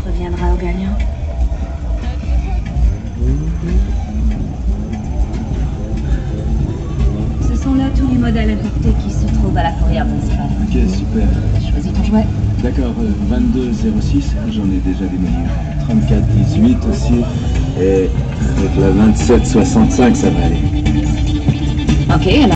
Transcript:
reviendra au gagnant. Ce sont là tous les modèles importés qui se trouvent à la fourrière principale. Ok, super. Choisis ton jouet. D'accord, 22,06, j'en ai déjà des meilleurs. 34,18 aussi. Et avec la 27,65, ça va aller. Ok, alors.